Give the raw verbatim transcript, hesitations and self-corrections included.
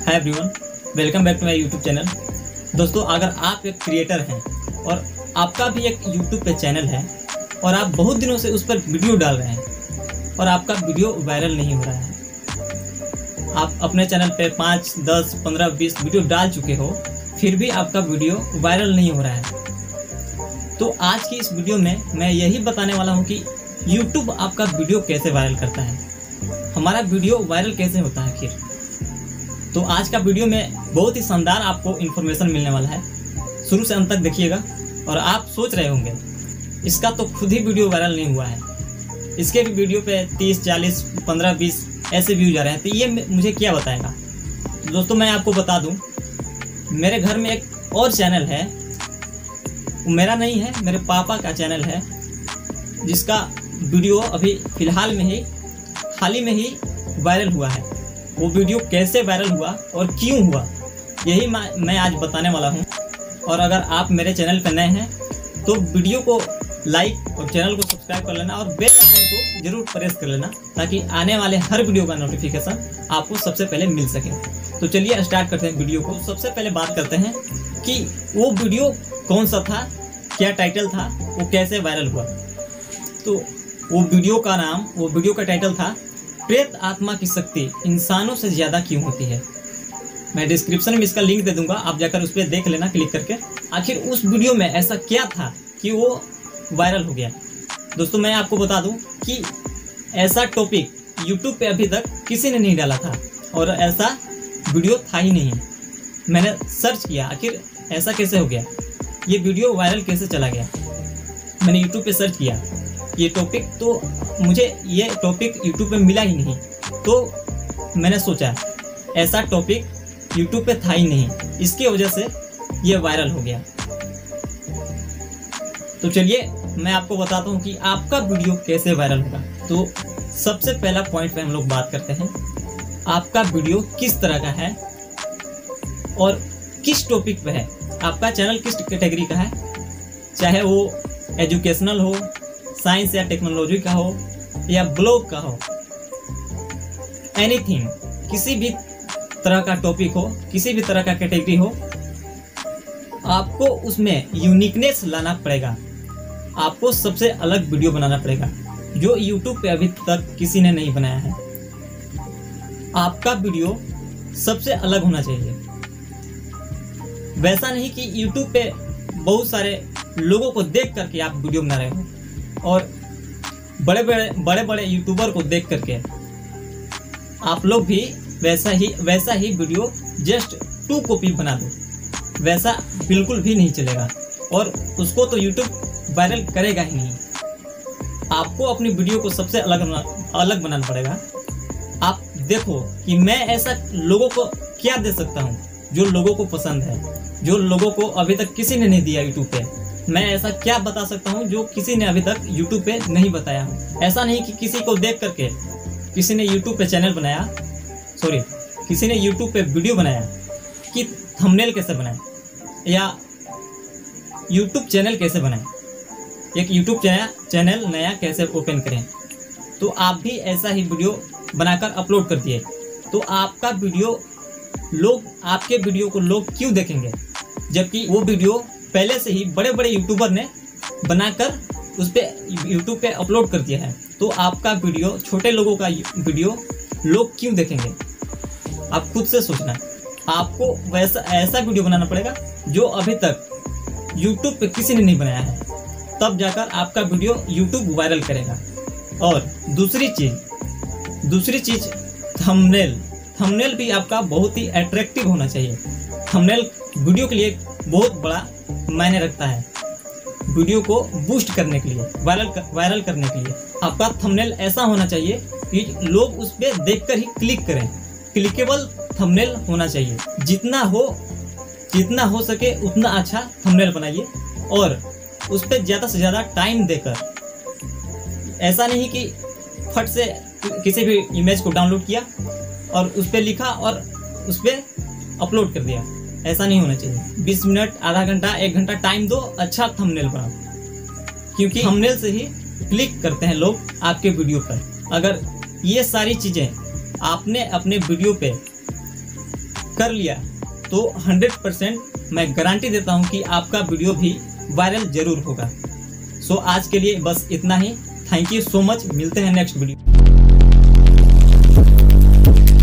Hi everyone, welcome back to my YouTube channel. दोस्तों, अगर आप एक क्रिएटर हैं और आपका भी एक यूट्यूब पे चैनल है और आप बहुत दिनों से उस पर वीडियो डाल रहे हैं और आपका वीडियो वायरल नहीं हो रहा है, आप अपने चैनल पे पाँच दस पंद्रह बीस वीडियो डाल चुके हो, फिर भी आपका वीडियो वायरल नहीं हो रहा है, तो आज की इस वीडियो में मैं यही बताने वाला हूँ कि यूट्यूब आपका वीडियो कैसे वायरल करता है, हमारा वीडियो वायरल कैसे होता है आखिर। तो आज का वीडियो में बहुत ही शानदार आपको इन्फॉर्मेशन मिलने वाला है, शुरू से अंत तक देखिएगा। और आप सोच रहे होंगे इसका तो खुद ही वीडियो वायरल नहीं हुआ है, इसके भी वीडियो पे तीस चालीस पंद्रह बीस ऐसे व्यूज आ रहे हैं, तो ये मुझे क्या बताएगा। दोस्तों, मैं आपको बता दूं, मेरे घर में एक और चैनल है, मेरा नहीं है, मेरे पापा का चैनल है, जिसका वीडियो अभी फ़िलहाल में ही हाल ही में ही वायरल हुआ है। वो वीडियो कैसे वायरल हुआ और क्यों हुआ, यही मैं आज बताने वाला हूँ। और अगर आप मेरे चैनल पर नए हैं तो वीडियो को लाइक और चैनल को सब्सक्राइब कर लेना और बेल आइकन को जरूर प्रेस कर लेना, ताकि आने वाले हर वीडियो का नोटिफिकेशन आपको सबसे पहले मिल सके। तो चलिए स्टार्ट करते हैं वीडियो को। सबसे पहले बात करते हैं कि वो वीडियो कौन सा था, क्या टाइटल था, वो कैसे वायरल हुआ। तो वो वीडियो का नाम वो वीडियो का टाइटल था, प्रेत आत्मा की शक्ति इंसानों से ज़्यादा क्यों होती है। मैं डिस्क्रिप्शन में इसका लिंक दे दूंगा, आप जाकर उस पर देख लेना क्लिक करके। आखिर उस वीडियो में ऐसा क्या था कि वो वायरल हो गया। दोस्तों, मैं आपको बता दूं कि ऐसा टॉपिक यूट्यूब पे अभी तक किसी ने नहीं डाला था और ऐसा वीडियो था ही नहीं। मैंने सर्च किया आखिर ऐसा कैसे हो गया, ये वीडियो वायरल कैसे चला गया। मैंने यूट्यूब पे सर्च किया ये टॉपिक, तो मुझे ये टॉपिक यूट्यूब पे मिला ही नहीं। तो मैंने सोचा ऐसा टॉपिक यूट्यूब पे था ही नहीं, इसकी वजह से ये वायरल हो गया। तो चलिए मैं आपको बताता हूँ कि आपका वीडियो कैसे वायरल होगा। तो सबसे पहला पॉइंट पे हम लोग बात करते हैं, आपका वीडियो किस तरह का है और किस टॉपिक पे है। आपका चैनल किस कैटेगरी का है, चाहे वो एजुकेशनल हो, साइंस या टेक्नोलॉजी का हो, या ब्लॉग का हो, एनीथिंग, किसी भी तरह का टॉपिक हो, किसी भी तरह का कैटेगरी हो, आपको उसमें यूनिकनेस लाना पड़ेगा। आपको सबसे अलग वीडियो बनाना पड़ेगा जो यूट्यूब पे अभी तक किसी ने नहीं बनाया है। आपका वीडियो सबसे अलग होना चाहिए, वैसा नहीं कि यूट्यूब पे बहुत सारे लोगों को देख करके आप वीडियो बना रहे हो और बड़े बड़े बड़े बड़े यूट्यूबर को देख करके आप लोग भी वैसा ही वैसा ही वीडियो जस्ट टू कॉपी बना दो, वैसा बिल्कुल भी नहीं चलेगा और उसको तो यूट्यूब वायरल करेगा ही नहीं। आपको अपनी वीडियो को सबसे अलग अलग बनाना पड़ेगा। आप देखो कि मैं ऐसा लोगों को क्या दे सकता हूँ जो लोगों को पसंद है, जो लोगों को अभी तक किसी ने नहीं दिया यूट्यूब पे। मैं ऐसा क्या बता सकता हूँ जो किसी ने अभी तक यूट्यूब पे नहीं बताया हो। ऐसा नहीं कि किसी को देख करके किसी ने यूट्यूब पे चैनल बनाया, सॉरी किसी ने यूट्यूब पे वीडियो बनाया कि थंबनेल कैसे बनाए या यूट्यूब चैनल कैसे बनाए, एक यूट्यूब चैनल नया कैसे ओपन करें। तो आप भी ऐसा ही वीडियो बनाकर अपलोड कर दिए, तो आपका वीडियो लोग आपके वीडियो को लोग क्यों देखेंगे, जबकि वो वीडियो पहले से ही बड़े बड़े यूट्यूबर ने बनाकर उस पर यूट्यूब पे अपलोड कर दिया है। तो आपका वीडियो, छोटे लोगों का वीडियो लोग क्यों देखेंगे। आप खुद से सोचना, आपको वैसा ऐसा वीडियो बनाना पड़ेगा जो अभी तक यूट्यूब पे किसी ने नहीं बनाया है, तब जाकर आपका वीडियो यूट्यूब वायरल करेगा। और दूसरी चीज़ दूसरी चीज़ थंबनेल थंबनेल भी आपका बहुत ही अट्रैक्टिव होना चाहिए। थंबनेल वीडियो के लिए बहुत बड़ा मायने रखता है, वीडियो को बूस्ट करने के लिए, वायरल कर, वायरल करने के लिए। आपका थंबनेल ऐसा होना चाहिए कि लोग उस पर देखकर ही क्लिक करें, क्लिकेबल थंबनेल होना चाहिए। जितना हो जितना हो सके उतना अच्छा थंबनेल बनाइए और उस पर ज़्यादा से ज़्यादा टाइम देकर, ऐसा नहीं कि फट से किसी भी इमेज को डाउनलोड किया और उस पर लिखा और उस पर अपलोड कर दिया, ऐसा नहीं होना चाहिए। बीस मिनट, आधा घंटा, एक घंटा टाइम दो, अच्छा थंबनेल बनाओ, क्योंकि थंबनेल से ही क्लिक करते हैं लोग आपके वीडियो पर। अगर ये सारी चीज़ें आपने अपने वीडियो पे कर लिया तो हंड्रेड परसेंट मैं गारंटी देता हूं कि आपका वीडियो भी वायरल जरूर होगा। सो आज के लिए बस इतना ही। Thank you so much. मिलते हैं नेक्स्ट वीडियो।